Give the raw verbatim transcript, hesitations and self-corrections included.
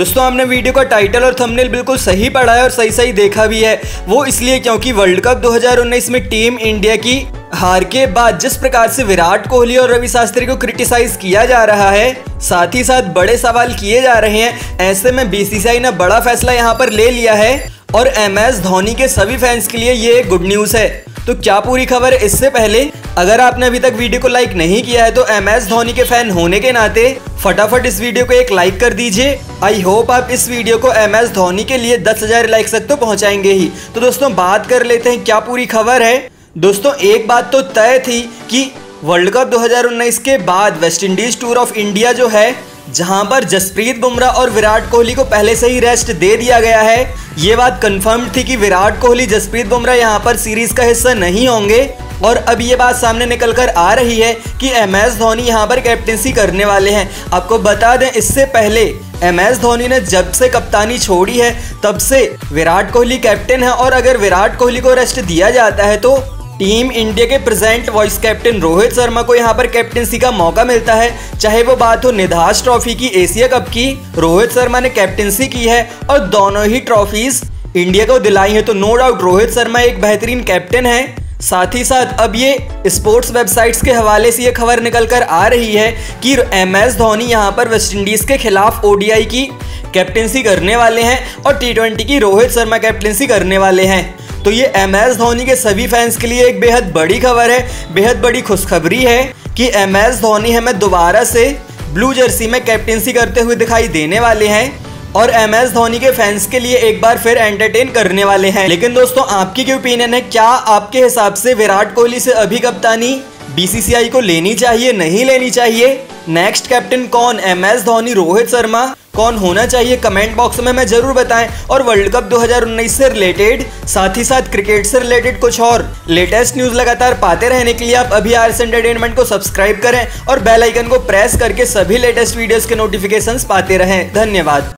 दोस्तों आपने वीडियो का टाइटल और थंबनेल बिल्कुल सही पढ़ा है और सही सही देखा भी है। वो इसलिए क्योंकि वर्ल्ड कप दो हज़ार उन्नीस में टीम इंडिया की हार के बाद जिस प्रकार से विराट कोहली और रवि शास्त्री को क्रिटिसाइज किया जा रहा है, साथ ही साथ बड़े सवाल किए जा रहे हैं, ऐसे में बीसीसीआई ने बड़ा फैसला यहाँ पर ले लिया है और एम एस धोनी के सभी फैंस के लिए ये गुड न्यूज़ है। तो क्या पूरी खबर है इससे पहले अगर आपने अभी तक वीडियो को लाइक नहीं किया है तो एम एस धोनी के फैन होने के नाते फटाफट इस वीडियो को एक लाइक कर दीजिए। आई होप आप इस वीडियो को एम एस धोनी के लिए दस हजार लाइक्स तक तो पहुंचाएंगे ही। तो दोस्तों बात कर लेते हैं क्या पूरी खबर है। दोस्तों एक बात तो तय थी कि वर्ल्ड कप दो हज़ार उन्नीस के बाद West Indies tour of India जो है, जहां पर जसप्रीत बुमराह और विराट कोहली को पहले से ही रेस्ट दे दिया गया है, ये बात कंफर्म थी कि विराट कोहली जसप्रीत बुमराह यहां पर सीरीज का हिस्सा नहीं होंगे। और अब ये बात सामने निकल कर आ रही है कि एम एस धोनी यहां पर कैप्टेंसी करने वाले हैं। आपको बता दें इससे पहले एम एस धोनी ने जब से कप्तानी छोड़ी है तब से विराट कोहली कैप्टन है और अगर विराट कोहली को रेस्ट दिया जाता है तो टीम इंडिया के present vice captain Rohit Sharma को यहां पर कैप्टेंसी का मौका मिलता है। चाहे वो बात हो निधास ट्रॉफी की, एशिया कप की, रोहित शर्मा ने कैप्टेंसी की है और दोनों ही ट्रॉफीज इंडिया को दिलाई है। तो नो डाउट रोहित शर्मा एक बेहतरीन कैप्टन है। साथ ही साथ अब ये स्पोर्ट्स वेबसाइट्स के हवाले से ये खबर निकल कर आ रही है कि एम एस धोनी यहाँ पर वेस्ट इंडीज के खिलाफ ओ डी आई की कैप्टेंसी करने वाले हैं और टी ट्वेंटी की रोहित शर्मा कैप्टेंसी करने वाले हैं। तो ये एम एस धोनी के सभी फैंस के लिए एक बेहद बड़ी खबर है, बेहद बड़ी खुशखबरी है कि एम एस धोनी हमें दोबारा से ब्लू जर्सी में कैप्टेंसी करते हुए दिखाई देने वाले हैं और एम एस धोनी के फैंस के लिए एक बार फिर एंटरटेन करने वाले हैं। लेकिन दोस्तों आपकी क्या ओपिनियन है, क्या आपके हिसाब से विराट कोहली से अभी कप्तानी बीसीसीआई को लेनी चाहिए, नहीं लेनी चाहिए? नेक्स्ट कैप्टन कौन, एम एस धोनी, रोहित शर्मा, कौन होना चाहिए? कमेंट बॉक्स में मैं जरूर बताएं। और वर्ल्ड कप दो हज़ार उन्नीस से रिलेटेड, साथ ही साथ क्रिकेट से रिलेटेड कुछ और लेटेस्ट न्यूज लगातार पाते रहने के लिए आप अभी आरएस एंटरटेनमेंट को सब्सक्राइब करें और बेल आइकन को प्रेस करके सभी लेटेस्ट वीडियोस के नोटिफिकेशंस पाते रहें। धन्यवाद।